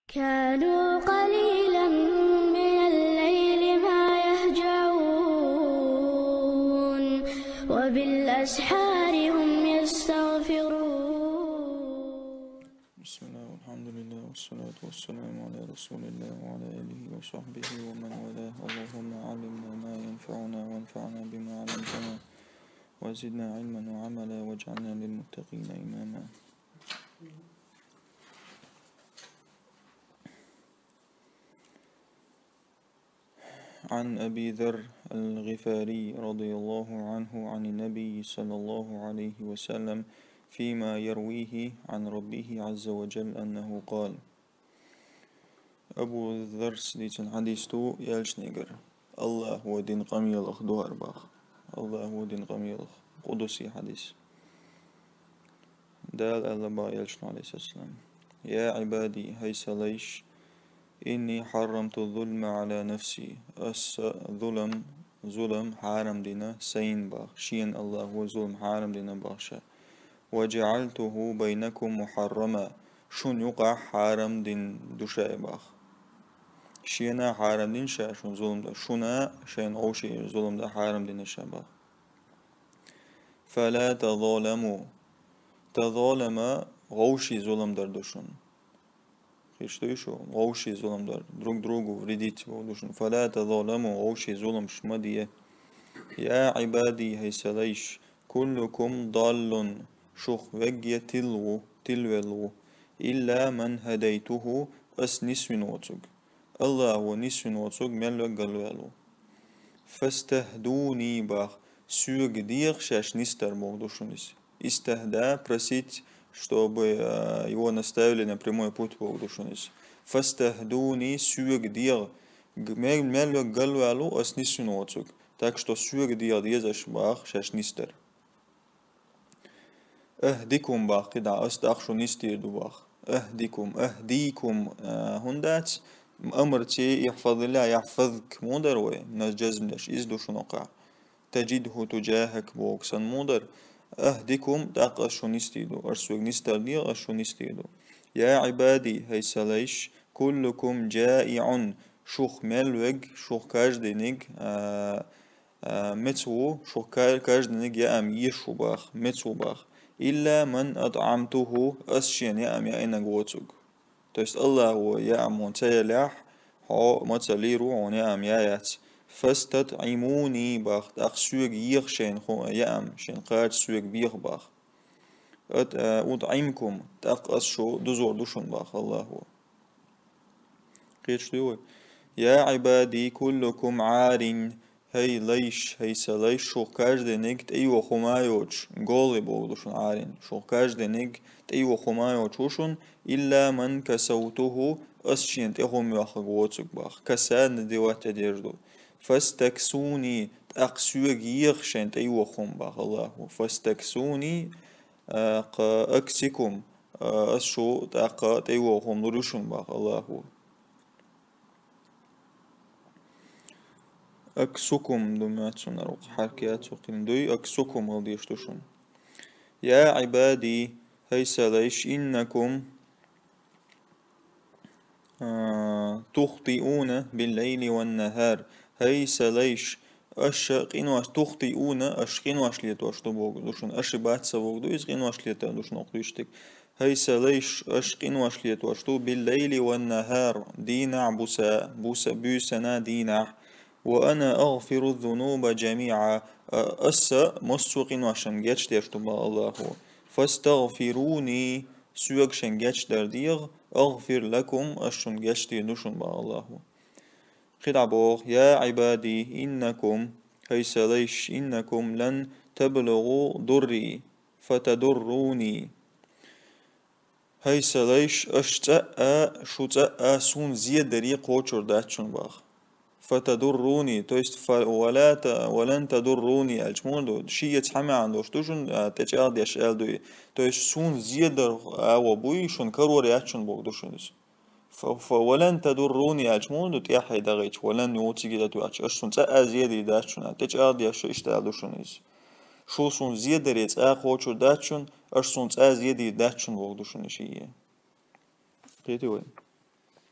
كانوا قليلا من الليل ما يهجعون وبالأسحار هم يستغفرون. بسم الله والحمد لله والصلاة والسلام على رسول الله وعلى آله وصحبه ومن والاه. اللهم علمنا ما ينفعنا وانفعنا بما علمتنا وزدنا علما وعملا واجعلنا للمتقين إماما. عن أبي ذر الغفاري رضي الله عنه عن النبي صلى الله عليه وسلم فيما يرويه عن ربه عز وجل أنه قال: أبو ذر سديتن حديثتو يالشنيجر الله هو دين قميل أخدو أرباخ الله هو دين قميل قدسي حديث دال ألبا يالشن عليه السلام: يا عبادي هيس ليش إني حرمت الظلم على نفسي. ظلم حارم دينا سين باخ شين الله هو ظلم حارم دينا باخشا وجعلته بينكم محرما شون يقع حارم دين دوشاي باخ شينا حارم دين شا شون ظلم دا شونا شين غوشي ظلم دا حارم دين شا باخ فلا تظالموا تظالم غوشي ظلم در دوشون что еще? غوشي ظلم دار друг другу вредить ودوشن فلا تظالموا غوشي ظلم شمدية. يا عبادي هيسليش كلكم ضال شخ وجي تلو إلا من هديته أس نسوين واتوك الله هو نسوين واتوك ملو قلوالو فاستهدوني باخ سوق ديغ شاش نستر موضوشنس استهدا просить, чтобы его наставили на прямой путь Богу душунис. Фастахдуни сюг дир мелло галвалу аснисун оцук. Так что сюг дир дезаш бах шашнистер. Ахдикум бах кида астахшу нистирду бах. Ахдикум ахдикум хундат أمرتي يحفظ الله يحفظك مودر وي ناس جزم لش إزدو شنقع تجده تجاهك بوكسن مودر أهدكم تاق أشونيستيدو أرسوك نسترديو أشونيستيدو. يا عبادي هيسليش كلكم جائع شوخ ملوج شوخ كاجدينيج متسو شوخ كاجدينيج يا أم يشو باخ متسو باخ إلا من أطعمته أسشين يا أم يا إنك واتوك. تيست الله هو يا أم وانتيلاح هو متسليرو عن يا أم يا يات فاستطعموني باخ تاق سوق يغ شين خو يام شين قاد سوق بيغ باخ أطعمكم تاق أسشو دزور دوشن باخ الله هو قيتش دوي. يا عبادي كلكم عار هي ليش هي سليش شو كاجد نيك تأيو خمايوش قولي بوغدوشن عارين شو كاجد نيك تأيو خمايوش وشن إلا من كسوته أسشين تأخم ياخغ ووتسك باخ كسان ديوات تديردو فاستكسوني أقسوغ يخشن تأيوخم باخ الله فاستكسوني أكسكم أشو تأقا تأيوخم نروشن باخ الله أكسكم دماتسون أروق حركات وقيم دوي أكسكم غلديشتوشن. يا عبادي هيسليش إنكم تخطئون بالليل والنهار هيسليش أشقين تخطئون أشقين واشليت واشتو بوغ دوشن أشبات سوغ دو إزقين واشليت دوشن أقدوشتك هيسليش أشقين واشليت واشتو بالليل والنهار دينع بوسنا دينع وأنا أغفر الذنوب جميعا أسا مستوقين واشن جاتش ديشتو با الله فاستغفروني سوق شنجاتش درديغ أغفر لكم أشن جاتش ديشتو با الله قدعبوغ. يا عبادي إنكم هيسليش إنكم لن تبلغوا ضري فتضروني هيسليش أشتاء شتاء سون زياد دري قوچر داتشن باخ فتضروني تويست ولن تضروني الجمون شي يتحمى عن دوشتوشن تجاد يشال دوي تويست سون زياد او بوي شون كرور ياتشن بوغ دوشنس فولن تضروني أجمون تياحي دغيت ولن يوتي جدا تواتش أشون تأ زيادة داتشون تجارد يش إشتغل دوشونيز شو سون زيادة ريت أخوتشو داتشون أشون تأ زيادة داتشون بوغدوشون شيء قيتي وين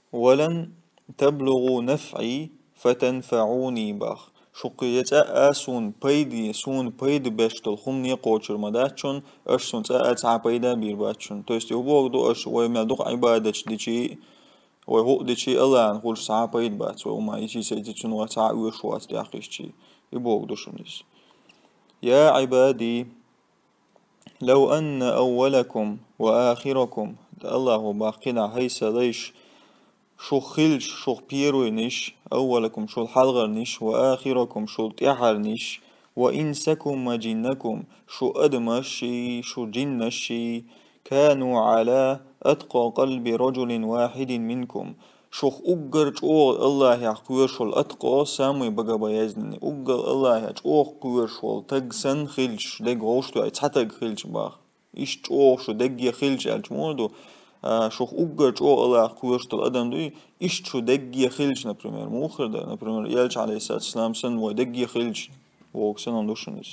ولن تبلغوا نفعي فتنفعوني باخ شقيت سون بيدي سون بيد بشتل خمني قوچر مداتشون اش سون تا بيدا بير باتشون то есть يبوغدو اش ويمدوق عبادتش ديشي وهو ديشي الله نقول ساعة بيد بات وما يجي سيدتشون وساعة وشوات داخيشي يبوغدو شنيس يا عبادي لو أن أولكم وآخركم الله باقنا هيس ليش شو خلش شو بيروينش أولكم شو الحلغرنش وآخركم شو تيحرنش وإنسكم وجنكم شو أدمشي شو جنشي كانوا على أتقى قلب رجل واحد منكم شوخ أجر أوغ الله يحقور شو الأتقى سامي بقى بيزني أجر الله يحقور شو تجسن خلش دق غوشتو يتحتق خلش باخ إيش أوغ شو دق يخلش الجمودو شوخ أجر أوغ الله يحقور شو الأدم دوي إيش شو دق يخلش например مؤخر ده например يالش عليه الصلاة والسلام سن ودق يخلش ووكسن دوشنس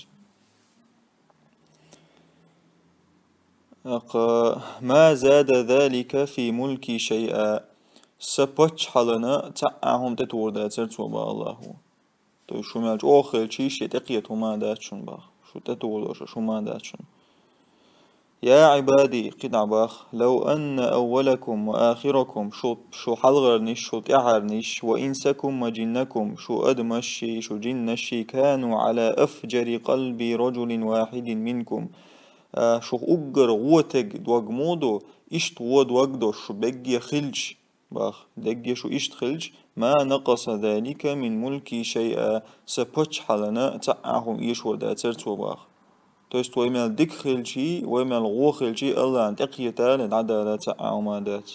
ما زاد ذلك في ملكي شيئا سبتش حالنا تعهم تتور داتر توبا الله تو شو مالج اوخل شيش يتقيت وما داتشن باخ شو تتور شو ما داتشن يا عبادي قطع باخ لو أن أولكم وآخركم شو حلغرنش شو تعرنش وإنسكم وجنكم شو أدمشي شو جنشي كانوا على أفجر قلب رجل واحد منكم شو أجر غوتك دوغمودو إشت ود وقدو شو بقي خلج باخ دقي شو إشت خلج ما نقص ذلك من ملكي شيئا سبتش حالنا تعهم إيش وداترتو باخ то есть ويمال دك خلشي ويمال غو خلشي الله عن تقيتا للعدالة تعامادات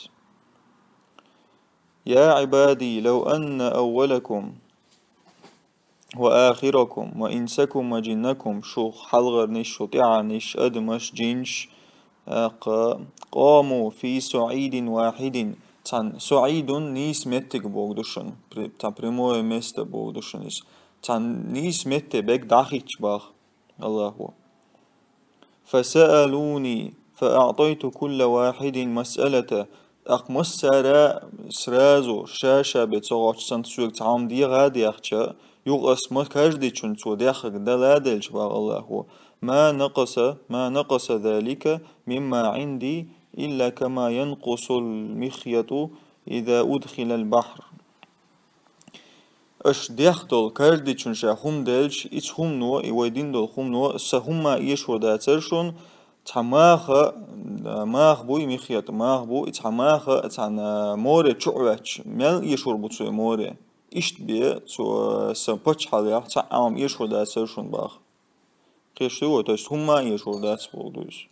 يا عبادي لو أن أولكم وآخركم وإنسكم وجنكم شو حلغرنش شو تعانش أدمش جنش قاموا في سعيد واحد تان سعيد نيس متك بوغدوشن تان بريمو مست بوغدوشنش تان نيس مت بك داخيش باخ الله هو فسألوني فأعطيت كل واحد مسألة أقمص سرازو شاشة بتصغط سنتسوك تعام دي غادي أخشى يغس ما كاجدي تشنتو داخل دلادل شباب الله هو ما نقص ذلك مما عندي إلا كما ينقص المخيط إذا أدخل البحر اش ديختل كاجدي تشنشا هم دلش إتش هم نو إويدين دول هم نو سهما إيش وداترشون ماخ بوي مخيط ماخ بو إتحماخ إتحن موري تشعوش مال إيشور بوتسوي موري إشت بيه تو سنبتش حاليا تعام إيشور داترشون باخ قيش هو توست هما إيشور داترشون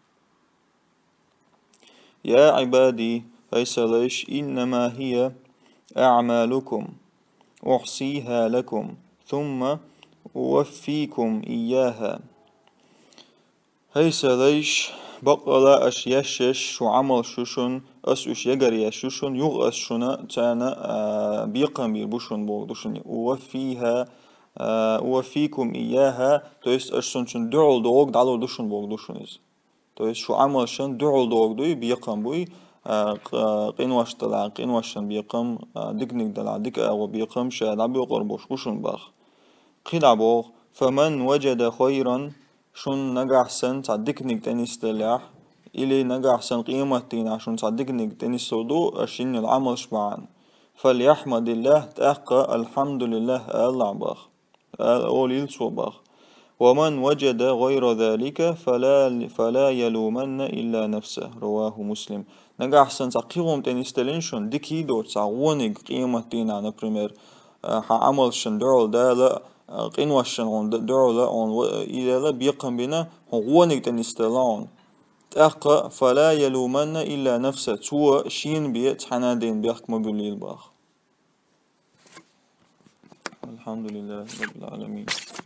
يا عبادي ليس ليش إنما هي أعمالكم أحصيها لكم ثم أوفيكم إياها هيس ليش بقلا أش يشش شو عمل شوشن أس وش يجري يشوشن يغأس شنا تانا بيقام بيربوشن بوغدوشن أوفيكم إياها تويست أشون شن دعول دوغ دعول دوشن بوغدوشنيز تويست شو عمل شن دعول دوغ دوي بيقام بوي قينواش طلع قينواشن بيقام دقنق دلع دق أو بيقام شادع بيقربوش وشن باخ قيل بوغ فمن وجد خيرا شون نجح سن تعدقنق تنس دلع إلي نجح سن قيمتين عشان تعدقنق تنس صدو أشين العمل شبعان فليحمد الله تأقى الحمد لله الله باخ أوليل سو باخ ومن وجد غير ذلك فلا يلومن إلا نفسه رواه مسلم نجح سن تقيهم تنستلنشون دكيدو تعونق قيمتين عن بريمير عمل شن دعول دا لا قينواشن عن دعول لا عن إلى لا بيقم بنا هونق تنستلون تأقى فلا يلومن إلا نفسه تو شين بيت حنادين بيحكم بالليل باخ الحمد لله رب العالمين.